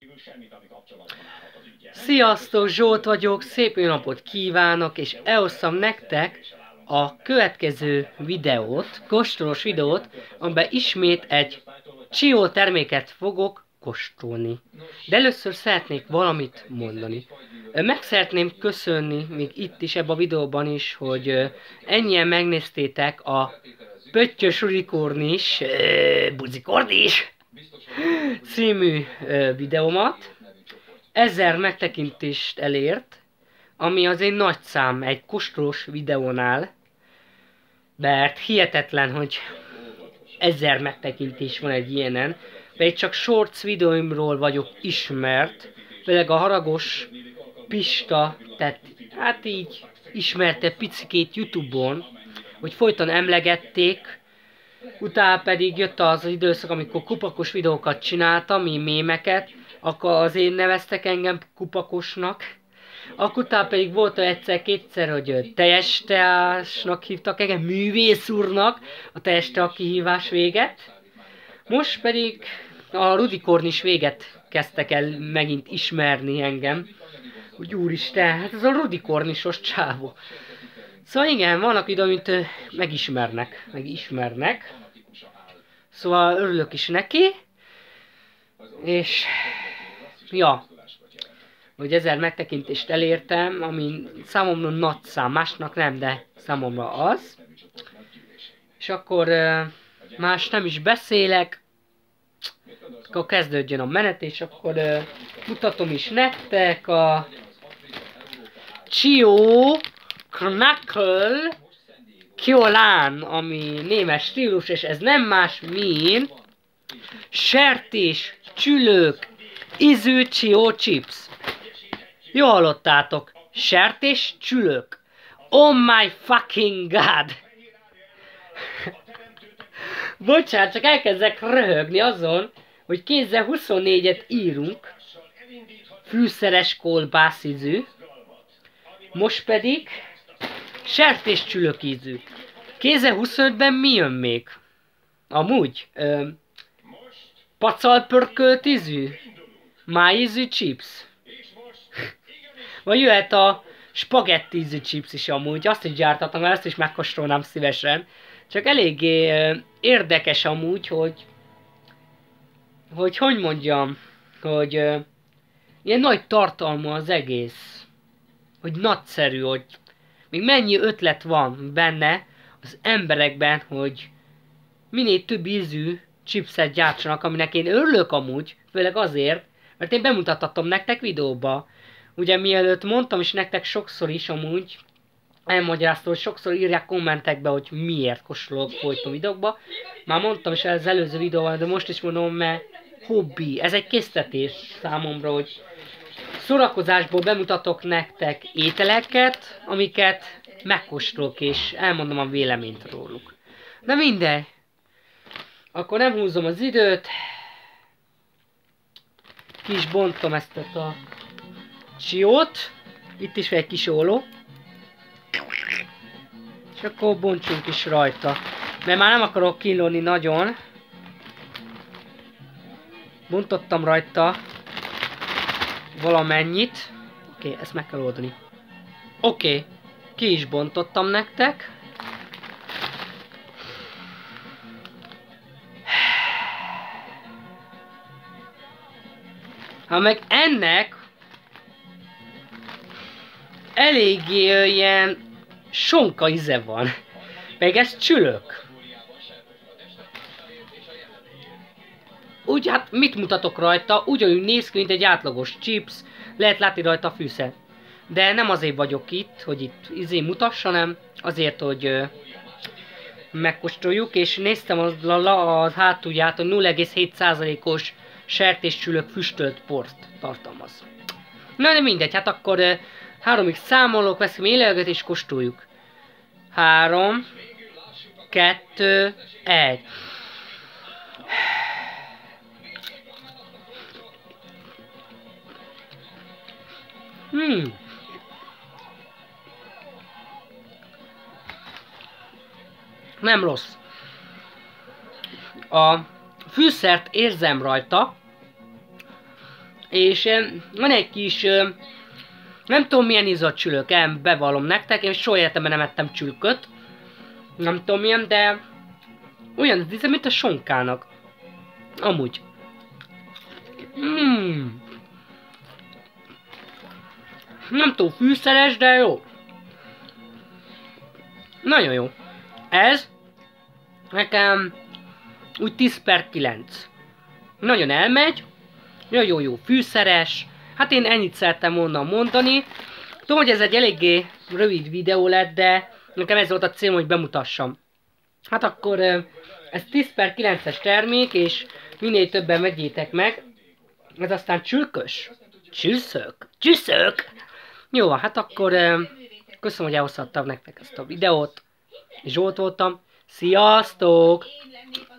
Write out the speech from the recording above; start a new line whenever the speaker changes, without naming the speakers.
Sziasztok, Zsolt vagyok, szép jó napot kívánok, és elhoztam nektek a következő videót, kóstolós videót, amiben ismét egy Csió terméket fogok kóstolni. De először szeretnék valamit mondani. Meg szeretném köszönni még itt is, ebben a videóban is, hogy ennyien megnéztétek a Pöttyös Unikornis, Buzikornis című videómat. 1000 megtekintést elért, ami azért nagy szám egy kóstolós videónál, mert hihetetlen, hogy 1000 megtekintés van egy ilyenen, pedig csak shorts videóimról vagyok ismert, főleg a Haragos Pista, tehát hát így ismerte picikét YouTube-on, hogy folyton emlegették, utána pedig jött az időszak, amikor kupakos videókat csináltam, mémeket, akkor azért neveztek engem kupakosnak. Akkor utána pedig volt egyszer-kétszer, hogy teljes teásnak hívtak engem, művész úrnak, a teljes tea kihívás véget. Most pedig a Rudikornis véget kezdtek el megint ismerni engem. Úgy úristen, hát ez a Rudikornisos csávó. Szóval igen, vannak idő, amit megismernek. Szóval örülök is neki. És ja, hogy 1000 megtekintést elértem, ami számomra nagy szám, másnak nem, de számomra az. És akkor más nem is beszélek, akkor kezdődjön a menet, és akkor mutatom is nektek a Csió Knuckle Kjolán, ami némes stílus, és ez nem más, mint sertés, csülők, ízű Csió chips. Jól hallottátok, sertés, csülők. Oh my fucking god! Bocsánat, csak elkezdek röhögni azon, hogy kézzel 24-et írunk, fűszeres kolbász ízű, most pedig sertés, csülök ízű. Kézzel 25-ben mi jön még? Amúgy, pacalpörkölt ízű? Májízű chips? Vagy jöhet a spagetti ízű chips is amúgy, azt is gyártattam, mert ezt is megkóstolnám szívesen. Csak eléggé érdekes amúgy, hogy mondjam, hogy ilyen nagy tartalma az egész. Hogy nagyszerű, hogy még mennyi ötlet van benne az emberekben, hogy minél több ízű chipset gyártsanak, aminek én örülök amúgy, főleg azért, mert én bemutattam nektek videóba. Ugye mielőtt mondtam is nektek sokszor is amúgy, elmagyaráztam, hogy sokszor írják kommentekbe, hogy miért kóstolok folyton videókba. Már mondtam is az előző videóban, de most is mondom, mert hobbi. Ez egy késztetés számomra, hogy szórakozásból bemutatok nektek ételeket, amiket megkóstolok és elmondom a véleményt róluk. De mindegy. Akkor nem húzom az időt. Ki is bontom ezt a Csiót. Itt is van egy kis óló. És akkor bontsunk is rajta. Mert már nem akarok kínlódni nagyon. Bontottam rajta valamennyit. Oké, ezt meg kell oldani. Oké, ki is bontottam nektek. Ha meg ennek eléggé ilyen sonka íze van. Meg ez csülök. Úgy hát mit mutatok rajta? Ugyanúgy néz ki, mint egy átlagos chips. Lehet látni rajta a fűszert. De nem azért vagyok itt, hogy itt mutassa, hanem azért, hogy megkóstoljuk. És néztem a hátulját, hogy 0,7%-os sertéscsülök füstölt port tartalmaz. Na de mindegy, hát akkor 3-ig számolok, veszünk élelget és kóstoljuk. 3, 2, 1. Nem rossz. A fűszert érzem rajta, És van egy kis, nem tudom milyen izzat csülök, bevallom nektek, én soha életemben nem ettem csülköt. Nem tudom milyen, de olyan az íze, mint a sonkának. Amúgy. Nem túl fűszeres, de jó. Nagyon jó. Ez nekem úgy 10/9. Nagyon elmegy. Nagyon jó fűszeres. Hát én ennyit szerettem volna mondani. Tudom, hogy ez egy eléggé rövid videó lett, de nekem ez volt a célom, hogy bemutassam. Hát akkor ez 10/9-es termék, és minél többen vegyétek meg. Ez aztán csülkös. Csüszök. Jó, hát akkor köszönöm, hogy elhozhattam nektek ezt a videót. Zsolt voltam. Sziasztok!